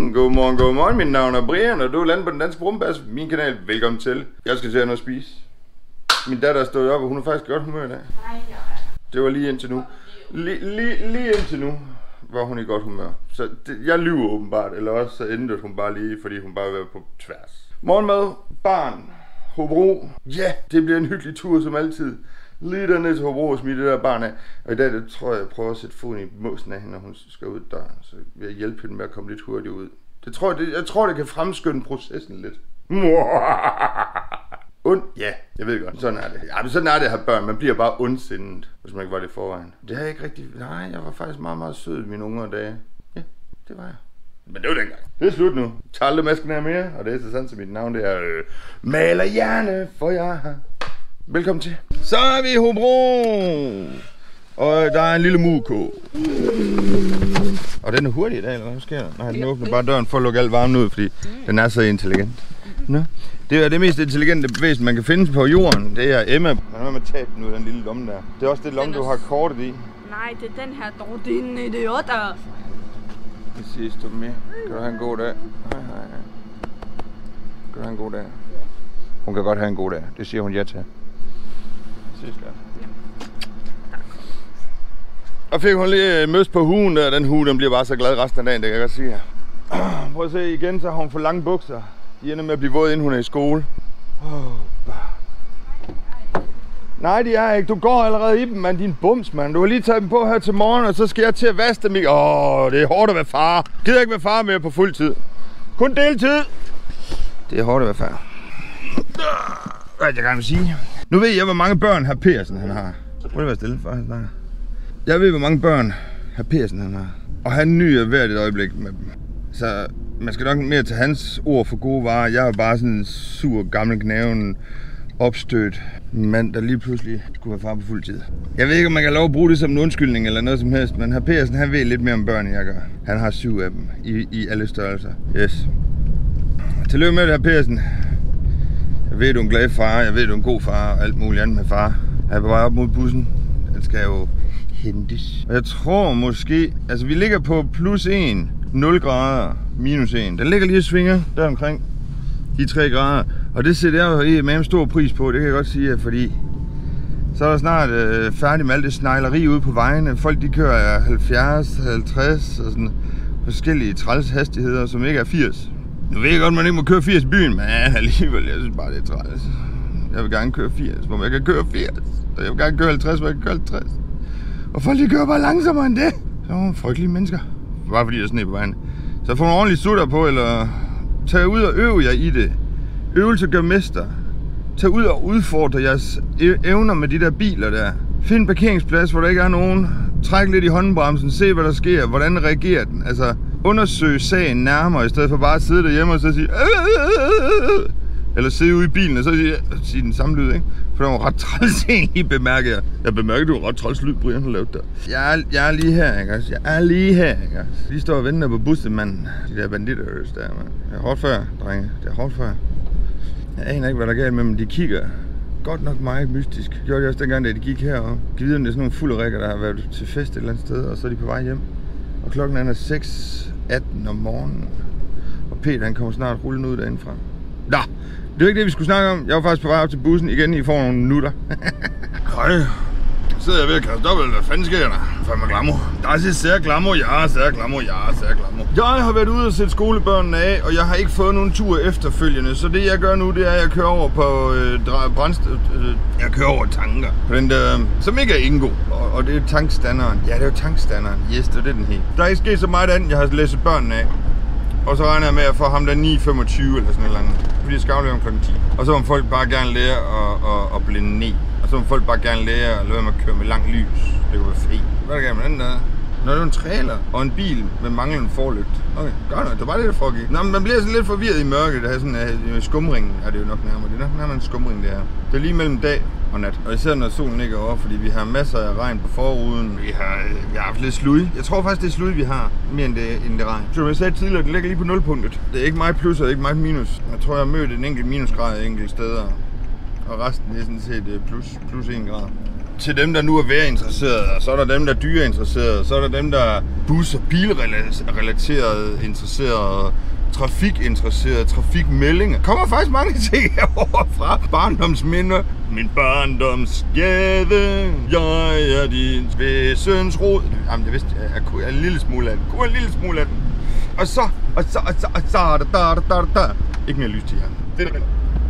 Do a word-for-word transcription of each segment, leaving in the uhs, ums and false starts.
Godmorgen, godmorgen, godmorgen. Mit navn er Brian, og du er landet på den danske brumbas. Min kanal, velkommen til. Jeg skal se noget at spise. Min datter er stået op, og hun er faktisk godt humør i dag. Det var lige indtil nu. Lige, lige, lige indtil nu var hun i godt humør. Så det, jeg lyver åbenbart, eller også så ændrede hun bare lige, fordi hun bare var på tværs. Morgenmad, barn, Hobro. Ja, det bliver en hyggelig tur som altid. Lige dernede til Hobro og smide det der barn af. Og i dag det tror jeg, jeg prøver at sætte foden i måsen af hende, når hun skal ud døren. Så vil jeg hjælpe hende med at komme lidt hurtigt ud. Det tror jeg, det, jeg tror, det kan fremskynde processen lidt. Und? Ja, jeg ved godt. Sådan er det. Ja, men sådan er det at have børn. Man bliver bare ondsindet, hvis man ikke var det i forvejen. Det har jeg ikke rigtig... Nej, jeg var faktisk meget, meget sød i mine unge dage. Ja, det var jeg. Men det var dengang. Det er slut nu. Tag aldrig masken af mere. Og det er så sandt som mit navn. Det er... Øh, maler hjerne, for jeg har... Velkommen til. Så er vi i Hobro. Og der er en lille muko. Og den er hurtig i dag, eller hvad sker der? Nej, den åbner bare døren for at lukke alt varmen ud, fordi den er så intelligent. Nå. Det er det mest intelligente væsen, man kan finde på jorden. Det er Emma. Man er med at tabe den ud af den lille lomme der. Det er også det lomme, du har kortet i. Nej, det er den her dog. Det er en idiot. Det siges du med. Kan du have en god dag? Hej, hej. Kan du have en god dag? Hun kan godt have en god dag. Det siger hun ja til. Ses der. Og fik hun lige møs på hugen der. Den hue, den bliver bare så glad resten af dagen, det kan jeg godt sige. Prøv at se igen, så har hun for lange bukser. De ender med at blive våde, inden hun er i skole. Oh, nej, de er ikke. Du går allerede i dem, mand. Din bums, mand. Du har lige taget dem på her til morgen, og så skal jeg til at vaske dem. Åh, oh, det er hårdt at være far. Gider ikke være far mere på fuld tid. Kun deltid. Det er hårdt at være far. Hvad jeg gerne vil sige. Nu ved jeg, hvor mange børn hr. Persen han har. Prøv at være stille for, han snakker. Jeg ved, hvor mange børn hr. Persen han har. Og han nyder hvert et øjeblik med dem. Så man skal nok mere til hans ord for gode varer. Jeg er bare sådan en sur, gammel, gnæven, opstødt mand, der lige pludselig skulle være far på fuld tid. Jeg ved ikke, om man kan lov at bruge det som en undskyldning eller noget som helst, men hr. Persen, han ved lidt mere om børn, end jeg gør. Han har syv af dem i, i alle størrelser. Yes. Tillykke med det, hr. Persen. Jeg ved, du er en glad far, jeg ved, du er en god far og alt muligt andet med far. Jeg er på vej op mod bussen. Den skal jo hentes. Og jeg tror måske, altså vi ligger på plus en, nul grader, minus en. Den ligger lige og svinger der omkring de tre grader. Og det sætter jeg jo i med en stor pris på, det kan jeg godt sige, fordi så er der snart øh, færdig med alt det snegleri ude på vejene. Folk de kører halvfjerds, halvtreds og sådan forskellige træls hastigheder, som ikke er firs. Nu ved jeg godt, at man ikke må køre firs i byen, men alligevel, jeg synes bare, det er træls. Jeg vil gerne køre firs, hvor man kan køre firs. Og jeg vil gerne køre halvtreds, hvor jeg kan køre halvtreds. Og folk de kører bare langsommere end det. Så er nogle frygtelige mennesker. Bare fordi der er sne på vejen. Så få nogle ordentlige sutter på, eller tag ud og øve jer i det. Øvelse gør mester. Tag ud og udfordre jeres evner med de der biler der. Find en parkeringsplads, hvor der ikke er nogen. Træk lidt i håndbremsen, se hvad der sker, hvordan reagerer den. Altså, undersøg sagen nærmere, i stedet for bare at sidde derhjemme og så sige Aah! Eller sidde ude i bilen og så sige, sige den samme lyd, ikke? For det var ret træls egentlig, bemærker jeg. Jeg bemærker, du var ret træls lyd, Brian har lavet der. Jeg er, jeg er lige her, ikke? Jeg er lige her, ikke? De står og venter på bussen, mand. De der banditter der, mand. Det er hårdt før, drenge. Det er hårdt før. Jeg aner ikke, hvad der er galt med dem. De kigger godt nok meget mystisk. Gjorde de også dengang, da de gik heroppe. Giv videre, det er sådan nogle fulde rækker, der har været til fest et eller andet sted, og så er de på vej hjem. Og klokken er seks atten om morgenen. Og Peter, han kommer snart rullende ud derindefra. Nå, det er ikke det, vi skulle snakke om. Jeg var faktisk på vej op til bussen igen. I får nogle minutter. Hej. Sidder jeg ved at kaste op, eller hvad fanden sker der? Fandme glamour. Der er sær glamour, ja, sær glamour, ja, sær glamour. Jeg har været ude og sætte skolebørnene af, og jeg har ikke fået nogen tur efterfølgende. Så det jeg gør nu, det er, at jeg kører over på øh, brændstof. Øh, jeg kører over tanker. På den der, som ikke er Ingo. Og, og det er tankstanderen. Ja, det er jo tankstanderen. Yes, det er det, den helt. Der er ikke sket så meget andet, jeg har læst børnene af. Og så regner jeg med at få ham der ni femogtyve eller sådan noget. Fordi jeg skal aflevere om klokken ti. Og så må folk bare gerne lære at, at, at blinde ned. Og så må folk bare gerne lære at lade med at køre med langt lys. Det kunne være fri. Hvad er der galt med den der? Nå, det er en trailer og en bil med manglende forlygt. Okay, godt nok. Det var det, der foregik. Nå, men man bliver sådan lidt forvirret i mørket. Det er sådan, at skumringen er det jo nok nærmere. Det er nok nærmere en skumring, det her. Det er lige mellem dag og nat. Og især når solen ligger over, fordi vi har masser af regn på forruden. Vi har, vi har haft lidt slud. Jeg tror faktisk, det er slud, vi har. Mere end det, end det regn. Som jeg sagde tidligere, det ligger lige på nulpunktet. Det er ikke meget plus og ikke meget minus. Jeg tror, jeg har mødt en enkelt minusgrad i enkelte steder. Og resten det er sådan set plus, plus en grad. til dem, der nu er værinteresserede, og så er der dem, der er dyreinteresserede, og så er der dem, der er bus- og bilrelaterede interesserede, trafikinteresserede, trafikmeldinger. Kommer faktisk mange ting herovre fra barndomsminder. Min barndomsgade, jeg er din væsens rod. Jamen, jeg vidste, jeg kunne en lille smule af den. Kunne en lille smule af den. Og så, og så, og så, og så, da, da, da, da. Ikke mere lys til jer. Det er det.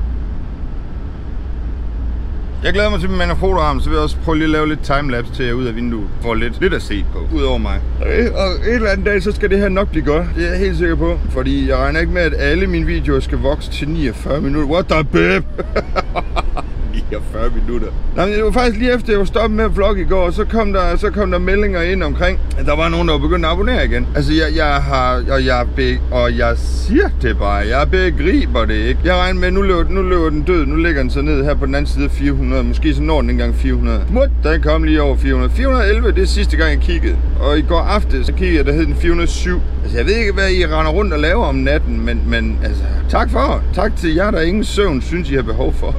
Jeg glæder mig til, at man har fotoarm, så vil jeg også prøve lige at lave lidt timelapse til jer ud af vinduet. For lidt, lidt at se på, ud over mig. Og et eller andet dag, så skal det her nok blive godt. Det er jeg helt sikker på. Fordi jeg regner ikke med, at alle mine videoer skal vokse til niogfyrre minutter. What the babe? niogfyrre minutter. Nej, men det var faktisk lige efter, jeg var stoppet med at vlogge i går, så kom der, så kom der meldinger ind omkring, at der var nogen, der var begyndt at abonnere igen. Altså, jeg, jeg har, og jeg, be, og jeg siger det bare, jeg begriber det ikke. Jeg regner med, nu løber, nu løber den død, nu ligger den så ned her på den anden side af fire hundrede, måske så når den engang fire hundrede. Mut, den kom lige over fire hundrede. fire hundrede og elleve, det er sidste gang, jeg kiggede. Og i går aftes, så kiggede jeg, der hed den fire hundrede og syv. Altså, jeg ved ikke, hvad I render rundt og laver om natten, men, men altså, tak for. Tak til jer, der ingen søvn synes, I har behov for.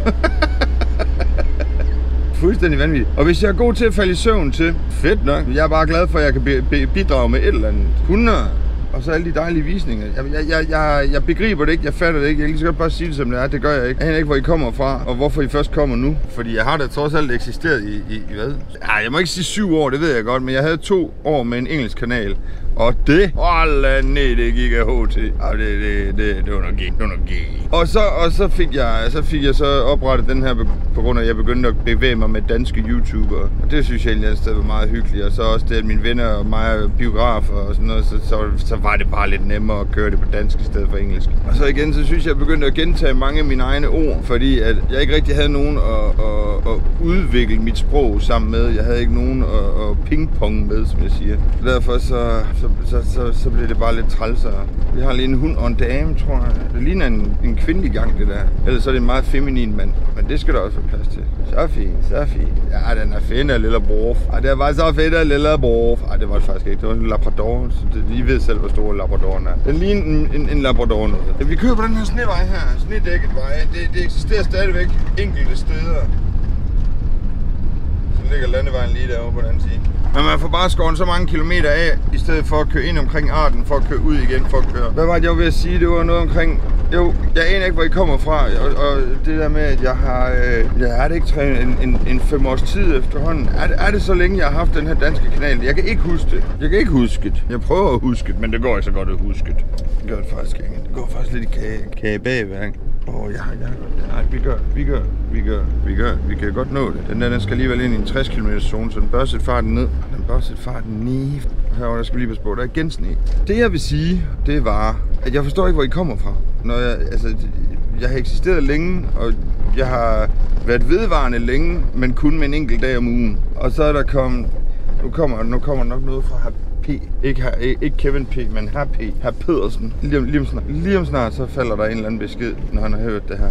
Fuldstændig vanvittigt. Og hvis jeg er god til at falde i søvn til, fedt nok. Jeg er bare glad for, at jeg kan bidrage med et eller andet. hundrede. Og så alle de dejlige visninger. Jeg, jeg, jeg, jeg begriber det ikke, jeg fatter det ikke. Jeg kan lige så godt bare sige det, som det er. Det gør jeg ikke. Jeg aner ikke, hvor I kommer fra, og hvorfor I først kommer nu. Fordi jeg har da trods alt eksisteret i, i, i hvad? Ja, jeg må ikke sige syv år, det ved jeg godt, men jeg havde to år med en engelsk kanal. Og det, hold ned, det gik af H T. Og det, det, det, det var noget gik, det var noget gik. Og så, og så fik jeg, så fik jeg så oprettet den her, på grund af, at jeg begyndte at bevæge mig med danske YouTubere. Og det synes jeg egentlig, at det var meget hyggeligt. Og så også det, at mine venner og mig er biografer og sådan noget, så, så, så var det bare lidt nemmere at køre det på dansk i stedet for engelsk. Og så igen, så synes jeg, at jeg begyndte at gentage mange af mine egne ord, fordi at jeg ikke rigtig havde nogen at, at, at udvikle mit sprog sammen med. Jeg havde ikke nogen at, at pingpong med, som jeg siger. Derfor så, så Så, så, så bliver det bare lidt trælsere. Vi har lige en hund og en dame, tror jeg. Det ligner en, en kvindelig gang, det der. Ellers så er det en meget feminin mand. Men det skal der også være plads til. Så fint, så fint. Ja, den er fin af lille bror. Ja, det var så fedt af lille bror. Ej, det var det faktisk ikke. Det var en labrador. Så det, I ved selv, hvor stor labradoren er. Den ligner en, en, en labrador noget. Ja, vi kører på den her snevej her. Snedækket vej. Det, det eksisterer stadigvæk enkelte steder. Så ligger landevejen lige derovre på den anden side. Men man får bare skåret så mange kilometer af, i stedet for at køre ind omkring Arden, for at køre ud igen, for at køre. Hvad var det, jeg var ved at sige? Det var noget omkring... Jo, jeg aner ikke, hvor I kommer fra, og, og det der med, at jeg har... Øh, jeg har det ikke trænet en, en, en fem års tid efterhånden. Er det, er det så længe, jeg har haft den her danske kanal? Jeg kan ikke huske det. Jeg kan ikke huske det. Jeg prøver at huske det, men det går ikke så godt at huske det. Det gør det faktisk ikke. Det går faktisk lidt i kage, kage bagved, ikke? Åh, oh, ja, ja, nej, vi gør, vi gør, vi gør, vi gør, vi kan godt nå det. Den der, den skal alligevel ind i en tres kilometer zone, så den bør sætte farten ned. Den bør sætte farten ned. Herovre, der skal vi lige passe på, der er igen sne. Det jeg vil sige, det var, at jeg forstår ikke, hvor I kommer fra. Når jeg, altså, jeg har eksisteret længe, og jeg har været vedvarende længe, men kun med en enkelt dag om ugen. Og så er der kommet, nu kommer, nu kommer nok noget fra her. P. Ikke, her, ikke Kevin P, men her P. Her Pedersen. Lige om, lige, om snart, lige om snart, så falder der en eller anden besked, når han har hørt det her.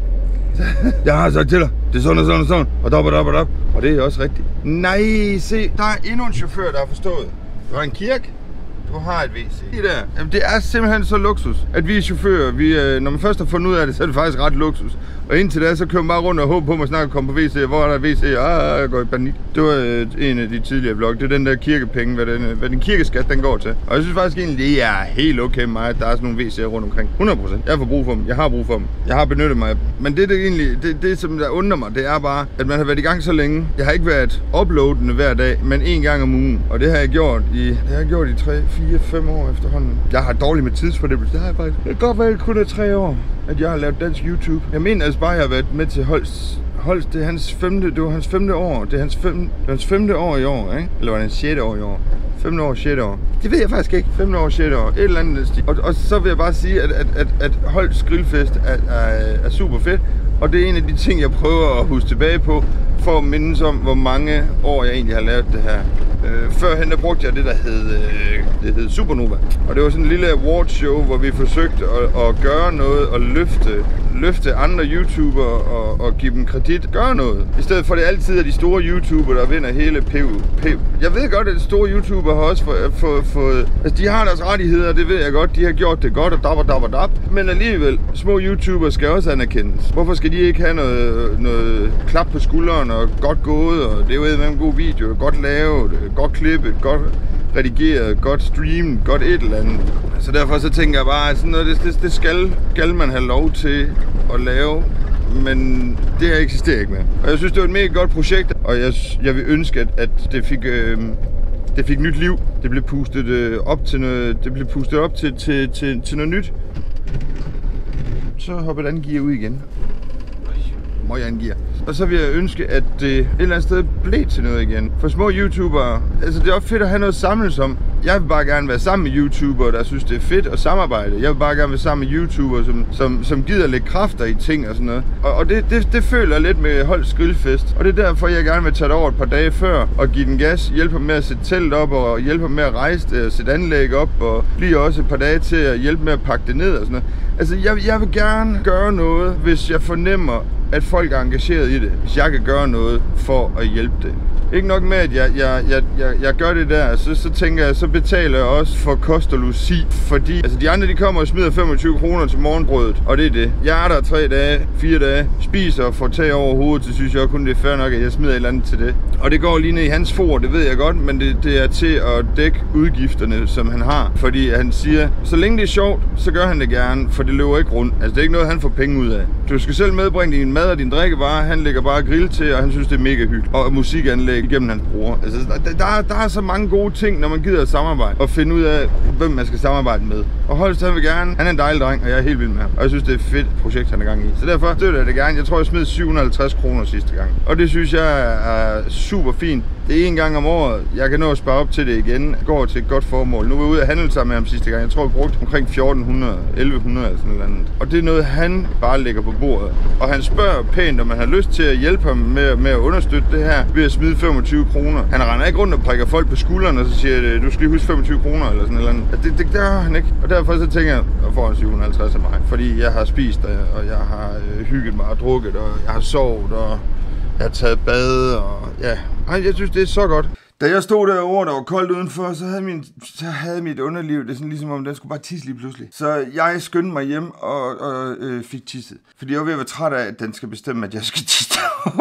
Jeg har sagt til dig, det er sådan og sådan og sådan, og dop og dop og dop. Og det er også rigtigt. Nej, se, der er endnu en chauffør, der har forstået. Du har en kirke, du har et W C. Det der, jamen, det er simpelthen så luksus, at vi er chauffører, vi, når man først har fundet ud af det, så er det faktisk ret luksus. Og indtil da, så kører man bare rundt og håber på, at man snart kan komme på W C. Hvor er der W C? Ah, jeg går i panik. Det var øh, en af de tidligere vlog. Det er den der kirkepenge, hvad den, hvad den kirkeskat, den går til. Og jeg synes faktisk egentlig, det er helt okay med mig, at der er sådan nogle W C'er rundt omkring. hundrede procent. Jeg får brug for dem. Jeg har brug for dem. Jeg har benyttet mig af dem. Men det, det egentlig, det, det som der undrer mig, det er bare, at man har været i gang så længe. Jeg har ikke været uploadende hver dag, men en gang om ugen. Og det har jeg gjort i, det har jeg gjort i tre, fire, fem år efterhånden. Jeg har dårligt med tidsfordæmmelse. Det har jeg faktisk. Det kan godt være, kun er tre år, at jeg har lavet dansk YouTube. Jeg mener altså bare, at jeg har været med til Holst. Holst, det er hans femte, det var hans femte år. Det er hans, fem, det er hans femte år i år, ikke? Eller var det hans sjette år i år? Femte år, sjette år. Det ved jeg faktisk ikke. Femte år, sjette år. Et eller andet. Og, og så vil jeg bare sige, at, at, at, at Holst Grillfest er, er, er super fedt. Og det er en af de ting, jeg prøver at huske tilbage på, for at mindes om, hvor mange år jeg egentlig har lavet det her. Øh, førhen der brugte jeg det, der hed, øh, det hed Supernova. Og det var sådan en lille awardshow, hvor vi forsøgte at, at gøre noget og løfte løfte andre YouTubere og, og give dem kredit. Gør noget. I stedet for det altid er de store YouTubere, der vinder hele P U. Jeg ved godt, at de store YouTubere har også fået... For, for, altså, de har deres rettigheder, det ved jeg godt. De har gjort det godt og dap og dap og dap. Men alligevel, små YouTubere skal også anerkendes. Hvorfor skal de ikke have noget, noget klap på skulderen og godt gået? Og det er jo en god video, godt lavet, godt klippet, godt redigeret, godt streamet, godt et eller andet. Så derfor så tænker jeg bare, at sådan noget, det, det, det skal, skal man have lov til at lave. Men det her eksisterer ikke mere. Og jeg synes, det var et mega godt projekt, og jeg, jeg vil ønske, at, at det fik... Øh, Det fik nyt liv. Det blev pustet øh, op til noget. Det blev pustet op til, til, til, til noget nyt. Så hopper den gear ud igen. Må jeg gear. Og så vil jeg ønske, at det et eller andet sted blev til noget igen. For små YouTubere, altså det er også fedt at have noget at samles om. Jeg vil bare gerne være sammen med YouTubere, der synes det er fedt at samarbejde. Jeg vil bare gerne være sammen med YouTubere, som, som, som gider lægge kræfter i ting og sådan noget. Og, og det, det, det føler jeg lidt med Holds Grillfest. Og det er derfor, jeg gerne vil tage det over et par dage før og give den gas. Hjælpe ham med at sætte telt op og hjælpe ham med at rejse det og sætte anlæg op. Og blive også et par dage til at hjælpe med at pakke det ned og sådan noget. Altså jeg, jeg vil gerne gøre noget, hvis jeg fornemmer, at folk er engageret i det. Hvis jeg kan gøre noget for at hjælpe det. Ikke nok med, at jeg, jeg, jeg, jeg, jeg gør det der, så, så tænker jeg, så betaler jeg også for kost og logi. Fordi altså, de andre de kommer og smider femogtyve kroner til morgenbrødet, og det er det. Jeg er der tre dage, fire dage, spiser og får tag over hovedet, så synes jeg kun det er fair nok, at jeg smider et eller andet til det. Og det går lige ned i hans for, det ved jeg godt, men det, det er til at dække udgifterne, som han har. Fordi han siger, så længe det er sjovt, så gør han det gerne, for det løber ikke rundt. Altså det er ikke noget, han får penge ud af. Du skal selv medbringe din mad og din drikkevarer, han lægger bare grill til, og han synes det er mega hyggeligt. Og musikanlæg igennem hans bror. Altså, der, der, der er så mange gode ting, når man gider at samarbejde og finde ud af, hvem man skal samarbejde med. Og Holst, han vil gerne. Han er en dejlig dreng, og jeg er helt vild med ham. Og jeg synes, det er et fedt projekt, han er gang i. Så derfor støtter jeg det gerne. Jeg tror, jeg smed syv hundrede og halvtreds kroner sidste gang. Og det synes jeg er super fint. Det er en gang om året. Jeg kan nå at spare op til det igen. Jeg går til et godt formål. Nu var jeg ude at handle sammen med ham sidste gang. Jeg tror, jeg brugte omkring fjorten hundrede, elleve hundrede eller sådan noget. Og det er noget, han bare lægger på bordet. Og han spørger pænt, om man har lyst til at hjælpe ham med, med at understøtte det her ved at smide femogtyve kroner. Han render ikke rundt og prikker folk på skulderen og så siger, du skal lige huske femogtyve kroner eller sådan noget. Det, det gør han ikke. Og derfor så tænker jeg, at får han syv hundrede og halvtreds af mig. Fordi jeg har spist, og jeg har hygget mig og drukket, og jeg har sovet, og jeg har taget bad, og ja. Ej, jeg synes, det er så godt. Da jeg stod derovre, der var koldt udenfor, så havde, min, så havde mit underliv, det er sådan ligesom om, den skulle bare tisse lige pludselig. Så jeg skyndte mig hjem og, og øh, fik tisset. Fordi jeg var ved at være træt af, at den skal bestemme, at jeg skal tisse.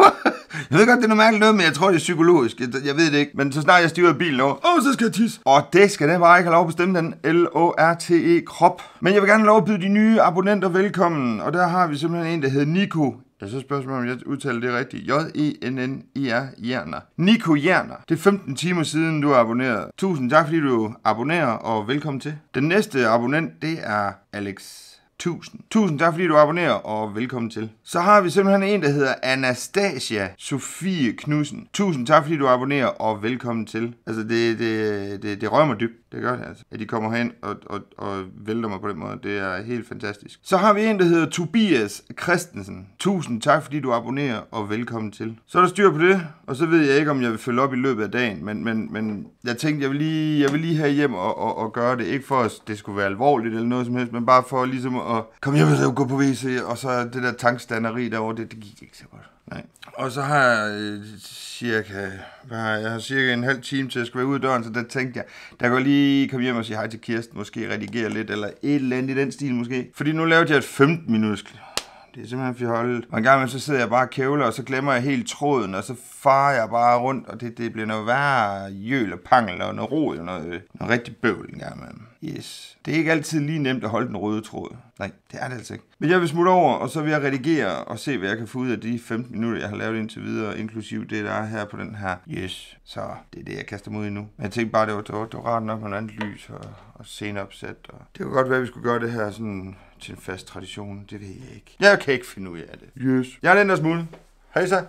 Jeg ved godt, det er noget mærkeligt noget, men jeg tror, det er psykologisk. Jeg, jeg ved det ikke. Men så snart jeg stiger bilen over, åh, så skal jeg tisse. Og det skal den bare ikke have lov at bestemme, den L O R T E krop. Men jeg vil gerne lov at byde de nye abonnenter velkommen. Og der har vi simpelthen en, der hedder Nico. Jeg så spørgsmål, om jeg udtaler det rigtigt. J E N N I R Hjerner. Nico Hjerner. Det er femten timer siden, du har abonneret. Tusind tak, fordi du abonnerer, og velkommen til. Den næste abonnent, det er Alex. Tusind. Tusind tak, fordi du abonnerer, og velkommen til. Så har vi simpelthen en, der hedder Anastasia Sofie Knudsen. Tusind tak, fordi du abonnerer, og velkommen til. Altså, det, det, det, det rører mig dybt. Det gør det altså. At de kommer hen og, og, og vælter mig på den måde. Det er helt fantastisk. Så har vi en, der hedder Tobias Christensen. Tusind tak, fordi du abonnerer, og velkommen til. Så er der styr på det, og så ved jeg ikke, om jeg vil følge op i løbet af dagen. Men, men, men jeg tænkte, jeg vil lige, jeg vil lige have hjem og, og, og gøre det. Ikke for, at det skulle være alvorligt eller noget som helst, men bare for ligesom at komme hjem og gå på W C, og så det der tankstanderi derovre, det, det gik ikke så godt. Nej. Og så har jeg øh, cirka, jeg har cirka en halv time til at skal være ude af døren, så der tænkte jeg, der går lige komme hjem og sige hej til Kirsten, måske redigere lidt, eller et eller andet i den stil måske. Fordi nu lavede jeg et femten minutters. Det er simpelthen fjollet. Og en gang med, så sidder jeg bare og kævler, og så glemmer jeg helt tråden, og så farer jeg bare rundt, og det, det bliver noget værre jøl og pangel og noget rod og noget, noget rigtig bøvl en gang med. Yes. Det er ikke altid lige nemt at holde den røde tråd. Nej, det er det altså ikke. Men jeg vil smutte over, og så vil jeg redigere og se, hvad jeg kan få ud af de femten minutter, jeg har lavet indtil videre, inklusiv det, der er her på den her. Yes. Så det er det, jeg kaster mod i nu. Men jeg tænkte bare, det var, det var, det var rart nok med noget andet lys og, og sceneopsæt. Og det kunne godt være, at vi skulle gøre det her sådan til en fast tradition. Det ved jeg ikke. Jeg kan ikke finde ud af det. Yes. Jeg er den der smule. Hej så.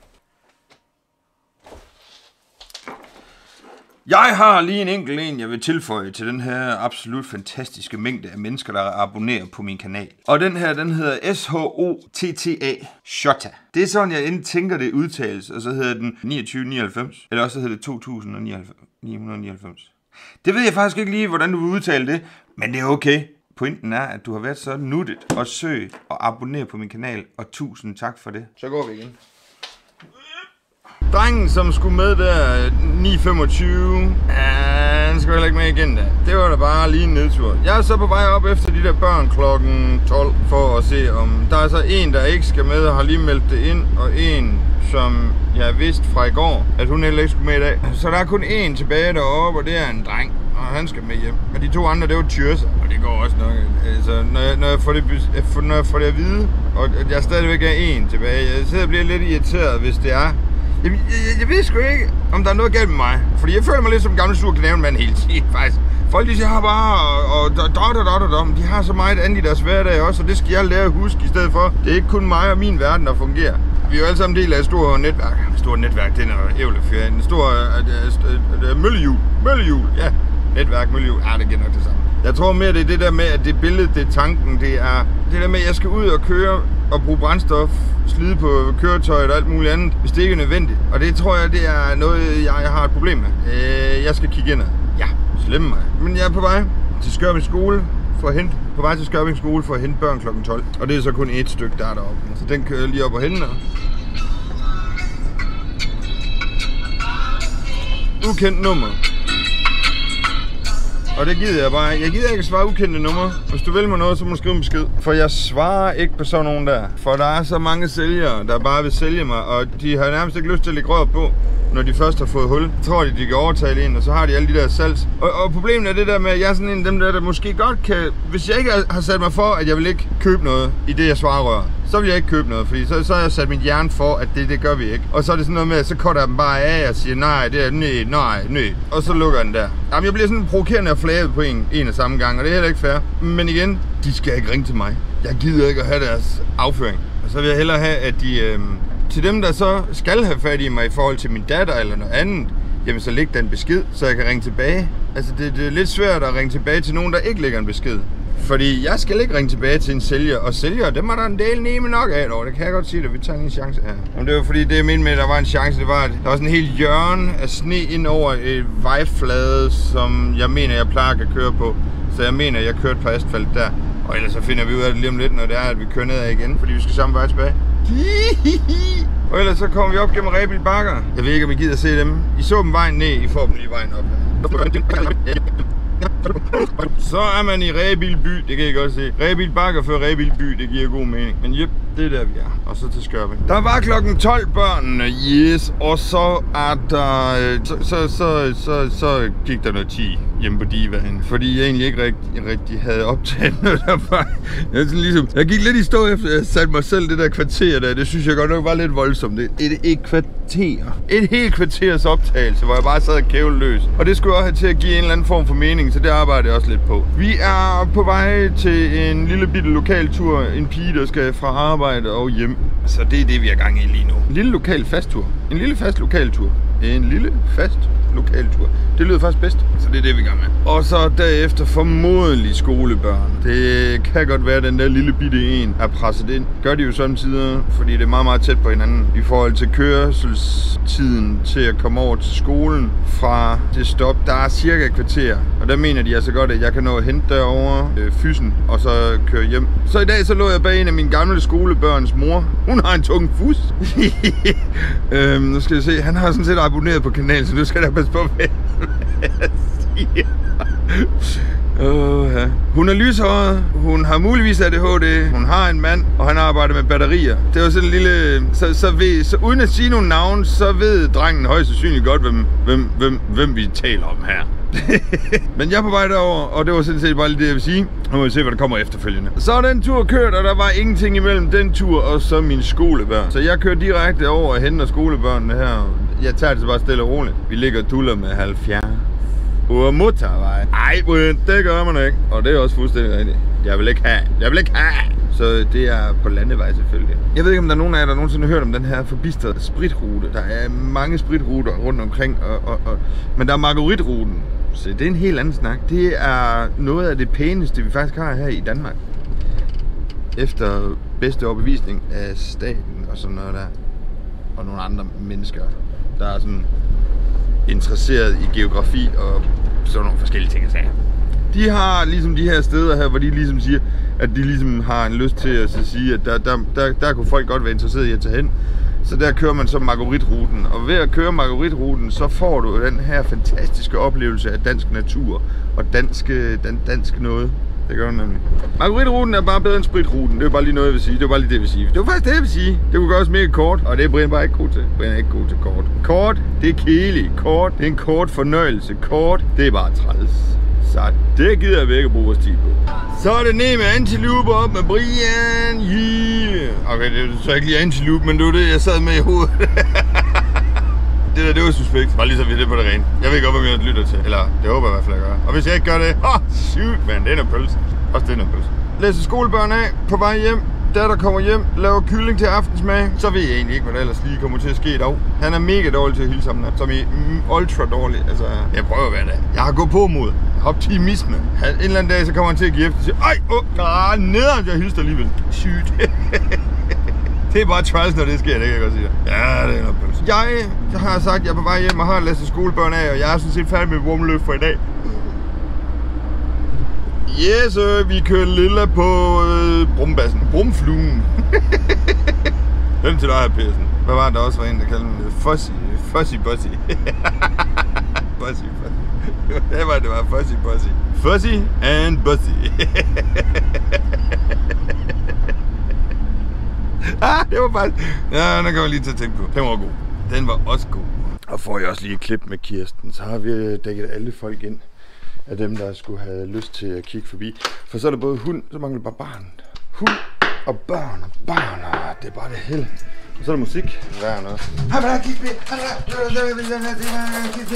Jeg har lige en enkelt en, jeg vil tilføje til den her absolut fantastiske mængde af mennesker, der abonnerer på min kanal. Og den her, den hedder S H O T T A, Shotta. Det er sådan, jeg endelig tænker det udtales, og så hedder den niogtyve nioghalvfems, eller også hedder det to tusind og ni hundrede nioghalvfems. Det ved jeg faktisk ikke lige, hvordan du vil udtale det, men det er okay. pointen er, at du har været så nuttet og søg og abonner på min kanal, og tusind tak for det. Så går vi igen. Drengen, som skulle med der ni femogtyve, han skal heller ikke med igen da. Det var da bare lige en nedtur. Jeg er så på vej op efter de der børn klokken tolv for at se om... Der er så en, der ikke skal med og har lige meldt det ind, og en, som jeg vidste fra i går, at hun heller ikke skulle med i dag. Så der er kun én tilbage deroppe, og det er en dreng, og han skal med hjem. Og de to andre, det var tyrser, og det går også nok. Altså, når jeg, når jeg, får, det, når jeg får det at vide, og at jeg stadigvæk er en tilbage, jeg sidder og bliver lidt irriteret, hvis det er... Jeg, jeg, jeg ved sgu ikke, om der er noget galt med mig. Fordi jeg føler mig lidt som en gammel sur knævnmand hele tiden, faktisk. Folk, de siger bare, og da, da, da, da, da, de har så meget andet i deres hverdag også, og det skal jeg lære at huske i stedet for. Det er ikke kun mig og min verden, der fungerer. Vi er jo alle sammen del af et stort netværk. Et stort netværk, det er noget ævlefyr. En stor uh, uh, uh, møllehjul. Møllehjul, ja. Netværk, møllehjul. Ja, det giver nok det samme. Jeg tror mere, det er det der med, at det billede, det er tanken, det er det der med, at jeg skal ud og køre og bruge brændstof, slide på køretøjet og alt muligt andet, hvis det ikke er nødvendigt. Og det tror jeg, det er noget, jeg, jeg har et problem med. Øh, jeg skal kigge ind. Ja, slemme mig. Men jeg er på vej til Skørping skole for at hente, på vej til Skørping skole for at hente børn klokken tolv. Og det er så kun et stykke, der er deroppe. Så den kører lige op og hente. Ukendt nummer. Og det gider jeg bare. Jeg gider ikke svare ukendte numre. Hvis du vil mig noget, så må du skrive en besked. For jeg svarer ikke på sådan nogen der. For der er så mange sælgere, der bare vil sælge mig. Og de har nærmest ikke lyst til at lægge røv på, når de først har fået hul. Jeg tror de, de kan overtale en, og så har de alle de der salgs. Og, og problemet er det der med, at jeg er sådan en af dem der, der måske godt kan... Hvis jeg ikke har sat mig for, at jeg vil ikke købe noget i det, jeg svarer rører, så vil jeg ikke købe noget, fordi så, så har jeg sat mit hjerne for, at det, det gør vi ikke. Og så er det sådan noget med, at så cutter jeg dem bare af og siger, nej, det er nej, nej, nej. Og så lukker den der. Jamen, jeg bliver sådan provokerende og flaget på en, en af samme gang, og det er heller ikke fair. Men igen, de skal ikke ringe til mig. Jeg gider ikke at have deres afføring. Og så vil jeg hellere have, at de... Øh, til dem, der så skal have fat i mig i forhold til min datter eller noget andet, jamen så læg den besked, så jeg kan ringe tilbage. Altså, det, det er lidt svært at ringe tilbage til nogen, der ikke lægger en besked. Fordi jeg skal ikke ringe tilbage til en sælger, og sælger, dem er der en del nemme nok af, dog. Det kan jeg godt sige, at vi tager en chance her. Jamen, det var fordi, det jeg mente med, at der var en chance, det var, at der var sådan en helt hjørne af sne ind over et vejflade, som jeg mener, jeg plejer at køre på. Så jeg mener, jeg kørte på asfalt der. Og ellers så finder vi ud af det lige om lidt, når det er, at vi kører nedad igen, fordi vi skal samme vej tilbage. Og ellers så kommer vi op gennem Rebild Bakker. Jeg ved ikke, om I gider se dem. I så dem vejen ned, I får dem lige vejen op. Så er man i Rebild by, det kan I godt se. Rebild Bakker før Rebild by, det giver god mening. Men jep, det er der vi er. Og så til Skørping. Der var klokken tolv børnene, yes. Og så er der... Så, så, så, så, så gik der noget ti hjemme på Divaen. Fordi jeg egentlig ikke rigtig, rigtig havde optaget noget derfra. Jeg, sådan ligesom, jeg gik lidt i stå efter, jeg satte mig selv det der kvarter der. Det synes jeg godt nok var lidt voldsomt. Et, et, et kvarter. Et helt kvarters optagelse, hvor jeg bare sad kæveløs. Og det skulle også have til at give en eller anden form for mening, så det arbejder jeg også lidt på. Vi er på vej til en lille bitte lokaltur. En pige, der skal fra arbejde og hjem. Så det er det, vi er gang i lige nu. En lille lokal fasttur. En lille fast lokaltur. En lille fast lokaltur. Det lyder faktisk bedst, så det er det, vi gør med. Og så derefter formodentlig skolebørn. Det kan godt være, at den der lille bitte en er presset ind. Gør de jo samtidig, fordi det er meget, meget tæt på hinanden. I forhold til kørselstiden til at komme over til skolen fra det stop, der er cirka et kvarter. Og der mener de altså godt, at jeg kan nå at hente derovre øh, fysen, og så køre hjem. Så i dag så lå jeg bag en af mine gamle skolebørns mor. Hun har en tung fus. øhm, nu skal jeg se, han har sådan set abonneret på kanalen, så nu skal jeg passe på med. Uh, ja. Hun er lyshåret, hun har muligvis A D H D, hun har en mand, og han arbejder med batterier. Det var sådan en lille... Så, så, ved, så uden at sige nogle navn, så ved drengen højst sandsynligt godt, hvem, hvem, hvem, hvem vi taler om her. Men jeg er på vej derover, og det var sådan set bare lige det, jeg vil sige. Nu må vi se, hvad der kommer efterfølgende. Så er den tur kørt, og der var ingenting imellem den tur og så mine skolebørn. Så jeg kører direkte over og henter skolebørnene her. Jeg tager det så bare stille og roligt. Vi ligger og duller med halvfjerds. Ude motorvej. Ej, det gør man ikke. Og det er også fuldstændig rigtigt. Jeg vil ikke have. Jeg vil ikke have. Så det er på landevej selvfølgelig. Jeg ved ikke, om der er nogen af jer, der nogensinde har hørt om den her forbistrede spritrute. Der er mange spritruter rundt omkring. Og, og, og, men der er Marguerite-ruten. Så det er en helt anden snak. Det er noget af det pæneste, vi faktisk har her i Danmark. Efter bedste overbevisning af staten og sådan noget der. Og nogle andre mennesker, der er sådan interesseret i geografi og sådan nogle forskellige ting at sige. De har ligesom de her steder her, hvor de ligesom siger, at de ligesom har en lyst til at sige, at der, der, der, der kunne folk godt være interesseret i at tage hen. Så der kører man så Marguerite-ruten, og ved at køre Marguerite-ruten, så får du den her fantastiske oplevelse af dansk natur og dansk, dan, dansk noget. Det gør den nemlig. Marguerite-ruten er bare bedre end spritruten. Det er bare lige noget, jeg vil sige. Det var bare lige det, jeg vil sige. Det var faktisk det, jeg vil sige. Det kunne gøres mega kort, og det er Brian bare ikke god til. Brian er ikke god til kort. Kort, det er kedeligt. Kort, det er en kort fornøjelse. Kort, det er bare træls. Så det gider jeg væk at bruge vores tid på. Så er det ned med Antiloop op med Brian. Yeah. Okay, det er så ikke lige Antiloop, men det var det, jeg sad med i hovedet. Det der, det var suspekt. Bare lige så vi det på det rene. Jeg ved godt, hvad jeg lytter til. Eller, det håber jeg i hvert fald, jeg gør. Og hvis jeg ikke gør det, åh, oh, shoot, man, det er noget pølse. Også det er noget pølse. Læser skolebørn af, på vej hjem. Datter kommer hjem, laver kylling til aftensmad. Så ved jeg egentlig ikke, hvad der ellers lige kommer til at ske i dag. Han er mega dårlig til at hilse ham, som i mm, ultra dårlig. Altså, jeg prøver at være der. Jeg har gået på mod. Optimisme. Han, en eller anden dag, så kommer han til at give efter og sige, ej, åh, oh, nej, nederen, jeg hilser alligevel. Sygt. Det er bare trials, når det sker, det kan jeg godt sige. Ja, det er noget pølse. Jeg, jeg har sagt, at jeg er på vej hjem og har læst skolebørn af, og jeg er sådan set færdig med rummeløb for i dag. Yes, sir. Vi kører lilla på øh, brumbassen. Brumfluen. Den til dig, Persen. Hvad var det, der også var en, der kaldte den? Fuzzy. Fuzzy Buzzy. Fuzzy Buzzy. Det var det var Fuzzy Buzzy. Fuzzy and Buzzy. Ah, det var bare... Ja, den kan man lige til at tænke på. Den var god. Den var også god. Og får jeg også lige et klip med Kirsten, så har vi dækket alle folk ind af dem, der skulle have lyst til at kigge forbi. For så er der både hund, så mangler bare barn. Hund og børn og barn, og det er bare det hele. Og så er der musik. Hvad er noget? Hej, hvad er kig med? Hej, hvad er kig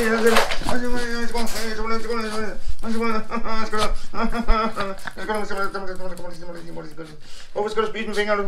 med? Hvorfor skal du spise med fingre?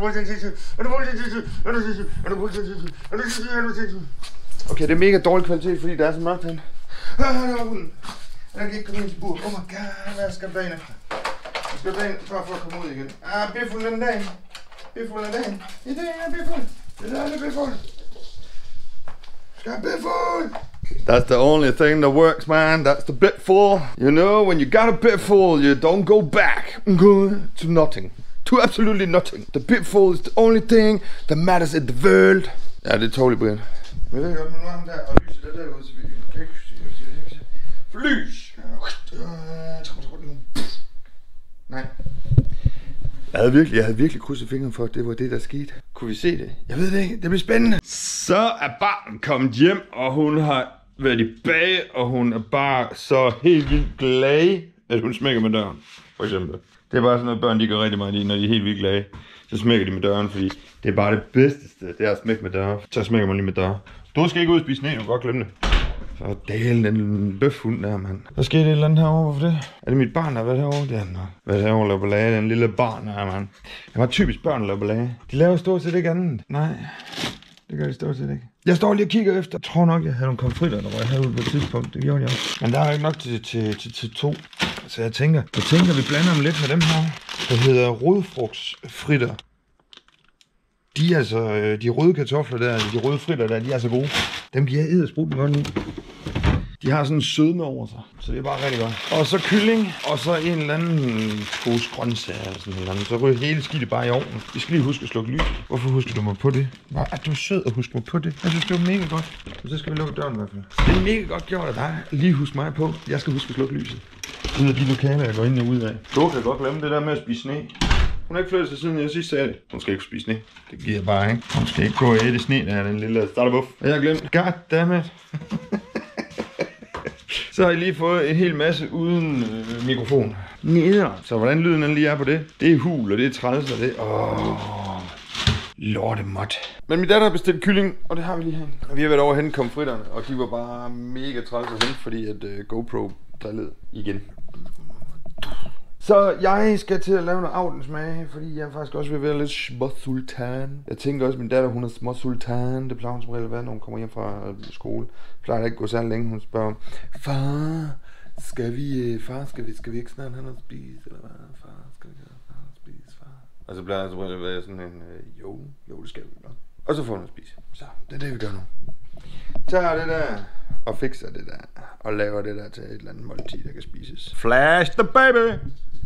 Okay, det er mega dårlig kvalitet, fordi der er så mørkt herinde. Jeg kan ikke komme ind til bord. Oh my god, hvad skal jeg bane? Jeg skal bane bare for at komme ud igen. Ah, biful den dagen. Biful den dagen. I dag er biful. Det der er biful. Skal jeg biful? That's the only thing that works, man. That's the bitful. You know, when you got a bitful, you don't go back to nothing. To absolutely nothing. The bitful is the only thing that matters in the world. Ja, det er totally Brian. Jeg ved godt, men nu er han der, og lyset er derude, så vi kan ikke se. Lys! Nej. Jeg havde virkelig, jeg havde virkelig krydset fingeren for, at det var det, der skete. Kunne vi se det? Jeg ved det ikke. Det bliver spændende. Så er barnen kommet hjem, og hun har været i bag, og hun er bare så helt vildt glad, at hun smækker med døren. For eksempel. Det er bare sådan noget, børn de gør rigtig meget i, når de er helt vildt glade. Så smækker de med døren, fordi det er bare det bedste sted. Det er at smække med døren. Så smækker man lige med døren. Du skal ikke ud og spise sne, du kan godt glemme det. Så dalen den bøfhund der, mand. Der skete et eller andet herovre, hvorfor det? Er det mit barn, der har været herovre? Det er den. Været herovre og lavet ballade, den lille barn her, mand. Det var typisk børn, der laver ballade. De laver stort set ikke andet. Nej, det gør de stort set ikke. Jeg står lige og kigger efter. Jeg tror nok, jeg havde nogle konfritter, der var herude på et tidspunkt. Det gjorde jeg også. Men der er ikke nok til, til, til, til to. Så jeg tænker, jeg tænker, vi blander dem lidt med dem her. Det hedder rodfrugtsfritter. De er altså, de røde kartofler der, de røde fritter der, de er så gode. Dem giver jeg edderspruten godt nu. De har sådan en sødme over sig, så det er bare rigtig godt. Og så kylling, og så en eller anden pose grøntsager eller sådan noget. Så ryger hele skidtet bare i ovnen. Vi skal lige huske at slukke lys. Hvorfor husker du mig på det? Hvor er du sød at huske mig på det? Jeg synes, det var mega godt. Og så skal vi lukke døren i hvert fald. Det er mega godt gjort af dig. Lige husk mig på. Jeg skal huske at slukke lyset. Ud af de lokaler, jeg går ind og ud af. Du kan godt glemme det der med at spise sne. Hun har ikke flyttet sig siden jeg sidst sagde det. Hun skal ikke spise sne. Det giver bare, ikke? Hun skal ikke gå og æde sne, der er den lille starterbuff. Og jeg har glemt. Goddammit. Så har jeg lige fået en hel masse uden øh, mikrofon. Neder. Så hvordan lyden den lige er på det? Det er hul, og det er træls, og det er... Åh... Lortemot. Men min datter har bestilt kylling, og det har vi lige herinde. Og vi har været over at hente komfritterne, og de var bare mega træls at hente, fordi at øh, GoPro drillede igen. Så jeg skal til at lave noget aftensmad, fordi jeg faktisk også vil være lidt småsultan. Jeg tænker også, at min datter, hun er småsultan. Det plejer hun som regel at være, når hun kommer hjem fra skole. Det plejer ikke at gå særlig længe. Hun spørger, far, skal vi, far, skal vi, skal vi ikke snart have noget at spise? Eller hvad? Far, skal vi have noget at spise, far? Og så plejer jeg som regel at være sådan en, jo, jo, det skal vi nok. Og så får hun noget at spise. Så det er det, vi gør nu. Tager det der, og fikser det der. Og laver det der til et eller andet måltid, der kan spises. Flash the baby!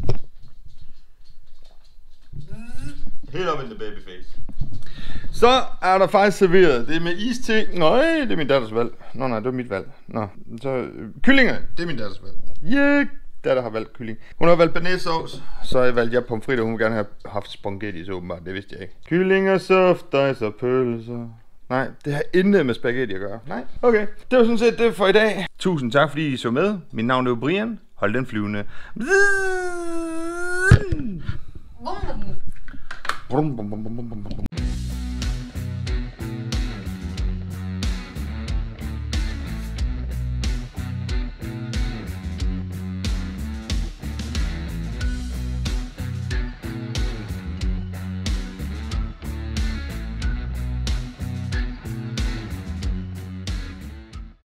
Helt op in the babyface. Så er der faktisk serveret. Det er med iste. Nej, det er min datters valg. Nå nej, det var mit valg. Nå, så kyllinger, det er min datters valg. Yeah, datter har valgt kylling. Hun har valgt bearnaisesauce, så jeg valgte jeg pomfritter. Hun vil gerne have haft spaghetti, så åbenbart. Det vidste jeg ikke. Kyllinger, softice og pølser. Nej, det har intet med spaghetti at gøre. Nej, okay. Det var sådan set det for i dag. Tusind tak, fordi I så med. Mit navn er Brian. Hold den flyvende. Brum, brum, brum, brum, brum.